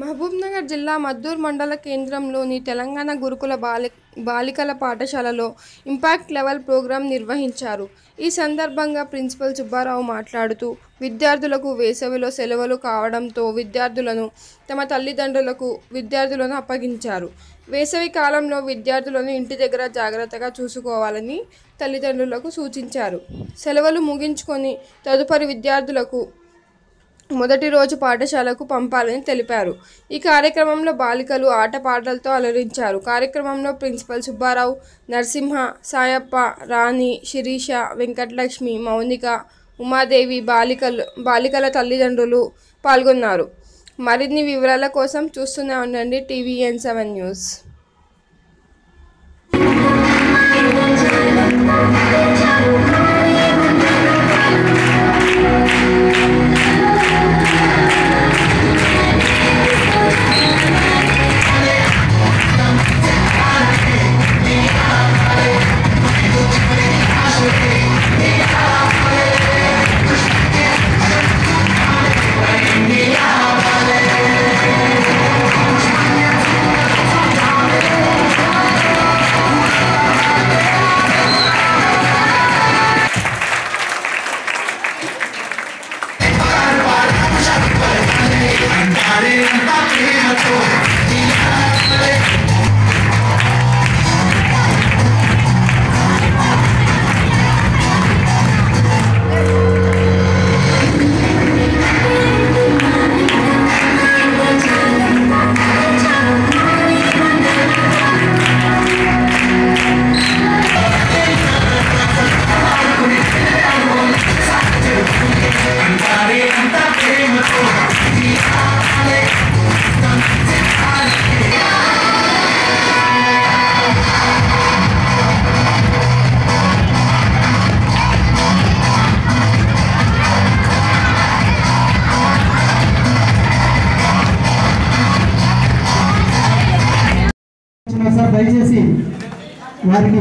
మహబూబ్నగర్ జిల్లా మద్దూర్ మండల కేంద్రంలోని తెలంగాణ గురుకుల బాలికల పాఠశాలలో ఇంపాక్ట్ లెవెల్ ప్రోగ్రాం నిర్వహించారు. ఈ సందర్భంగా ప్రిన్సిపల్ సుబ్బారావు మాట్లాడుతూ, విద్యార్థులకు వేసవిలో సెలవులు కావడంతో తమ తల్లిదండ్రులకు విద్యార్థులను అప్పగించారు. వేసవి కాలంలో విద్యార్థులను ఇంటి దగ్గర జాగ్రత్తగా చూసుకోవాలని తల్లిదండ్రులకు సూచించారు. సెలవులు ముగించుకొని తదుపరి విద్యార్థులకు మొదటి రోజు పాఠశాలకు పంపాలని తెలిపారు. ఈ కార్యక్రమంలో బాలికలు ఆటపాటలతో అలరించారు. కార్యక్రమంలో ప్రిన్సిపల్ సుబ్బారావు, నరసింహ, సాయప్ప, రాణి, శిరీష, వెంకటలక్ష్మి, మౌనిక, ఉమాదేవి, బాలికల తల్లిదండ్రులు పాల్గొన్నారు. మరిన్ని వివరాల కోసం చూస్తూనే ఉండండి TVN7 న్యూస్. దయచేసి వారికి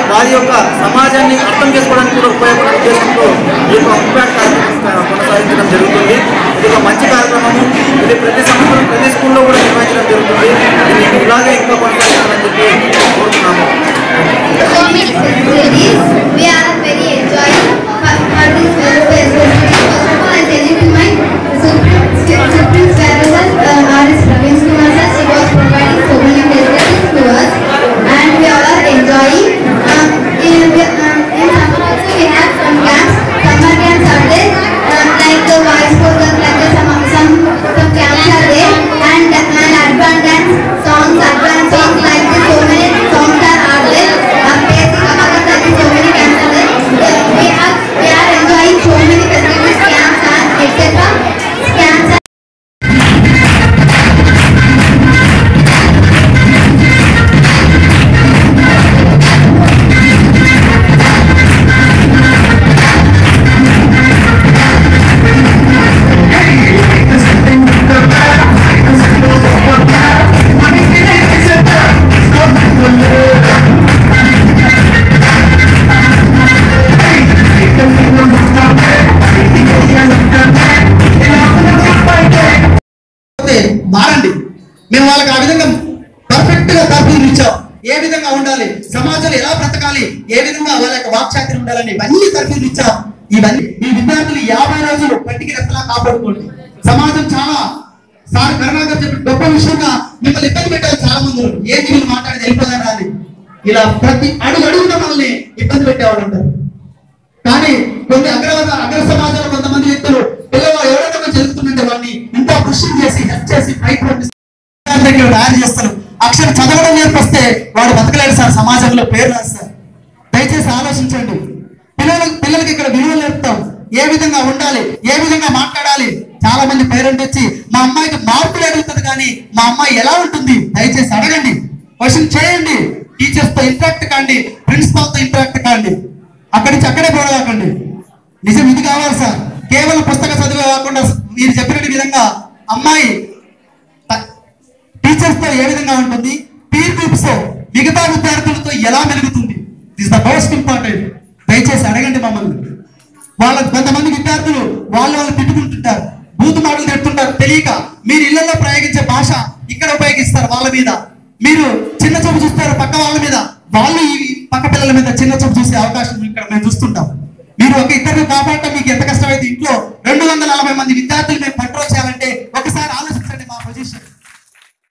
వారి యొక్క సమాజాన్ని అర్థం చేసుకోవడానికి కూడా ఉపయోగపడే ఉద్దేశంతో ఈ యొక్క ఇంపాక్ట్ కార్యక్రమం కొనసాగించడం జరుగుతుంది. ఇది ఒక మంచి కార్యక్రమము. ఇది ప్రతి సంవత్సరం ప్రతి స్కూల్లో కూడా నిర్వహించడం జరుగుతుంది. ఇది ఇలాగే ఇంకా కొనసాగించాలని చెప్పి కోరుతున్నాము. We are very enjoying for this festivities. First of all, I tell you my Supreme Supervisor R.S. Ravin Kumar sir. He was providing so many facilities to us, and we all are enjoying. In summer also we have some camps. Summer camps are there, like the voice programs, like the some camps are there, and advanced dance songs, advanced songs, like this, so many songs are there. So many camps are there. We are enjoying so many festivals, camps and etc. Camps are మారండి. మేము వాళ్ళకి ఆ విధంగా perfect గా తర్ఫీదు ఇచ్చాం. ఏ విధంగా ఉండాలి, సమాజంలో ఎలా బ్రతకాలి, ఏ విధంగా వాళ్ళ యొక్క వాక్చాతుర్యం ఉండాలని ఇవన్నీ తర్ఫీదు ఇచ్చాం. ఇవన్నీ ఈ విద్యార్థులు 50 రోజులు కంటికి రెప్పలా కాపాడుకోండి. సమాజం చాలా సార్ కరుణాకర్ చెప్పిన గొప్ప విషయంగా మిమ్మల్ని ఇబ్బంది పెట్టారు చాలా మంది. ఏంటి మీరు మాట్లాడి వెళ్ళిపోతారా అని ఇలా ప్రతి అడుగున మనల్ని ఇబ్బంది పెట్టేవాళ్ళు ఉంటారు. కానీ కొన్ని అగ్ర సమాజంలో కొంతమంది వ్యక్తులు పిల్లలు ఎవరైనా జరుగుతుందంటే వాళ్ళని ఇంత కృషి చేసి హెల్ప్ చేసి తయారు చేస్తారు. అక్షరం చదవడం నేర్పిస్తే వాడు బతకలేడు సార్, సమాజంలో పేరు రాదు సార్. దయచేసి ఆలోచించండి. పిల్లలకి ఇక్కడ విలువలు నేర్పుతాం, ఏ విధంగా ఉండాలి, ఏ విధంగా మాట్లాడాలి. చాలా మంది పేరెంట్ వచ్చి మా అమ్మాయికి మార్పులు అడుగుతుంది కానీ మా అమ్మాయి ఎలా ఉంటుంది దయచేసి అడగండి, క్వశ్చన్ చేయండి. టీచర్స్ తో ఇంటరాక్ట్ కాండి, ప్రిన్సిపాల్ తో ఇంటరాక్ట్ కాండి. అక్కడి నుంచి అక్కడే పోవకండి. నిజం ఇది కావాలి సార్. కేవలం పుస్తక చదివే కాకుండా మీరు చెప్పిన విధంగా అమ్మాయి టీచర్స్ తో ఏ విధంగా ఉంటుంది, పీర్ గ్రూప్స్ తో మిగతా విద్యార్థులతో ఎలా మెలుగుతుంది, దిస్ ద మోస్ట్ ఇంపార్టెంట్. దయచేసి అడగండి మమ్మల్ని. వాళ్ళ కొంతమంది విద్యార్థులు వాళ్ళు తిట్టుకుంటుంటారు, బూతు మాటలు తిడుతుంటారు తెలియక. మీరు ఇళ్లలో ప్రయోగించే భాష ఇక్కడ ఉపయోగిస్తారు వాళ్ళ మీద. మీరు చిన్న చూపు చూస్తారు పక్క వాళ్ళ మీద, వాళ్ళు ఈ పక్క పిల్లల మీద చిన్న చూపు చూసే అవకాశం ఇక్కడ మేము చూస్తుంటాం. మీరు ఒక ఇద్దరిని కాపాడటం మీకు ఎంత కష్టమైతే ఇంట్లో 240 మంది విద్యార్థులు మేము కంట్రోల్ చేయాలంటే